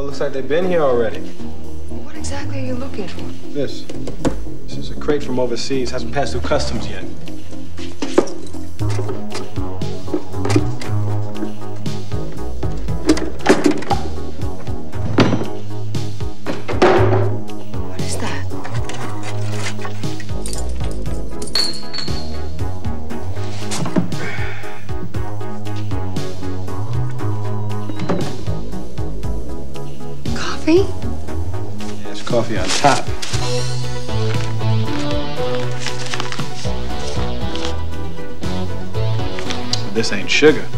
looks like they've been here already. What exactly are you looking for? This is a crate from overseas. Hasn't passed through customs yet. What is that? Coffee? Yeah, it's coffee on top. This ain't sugar.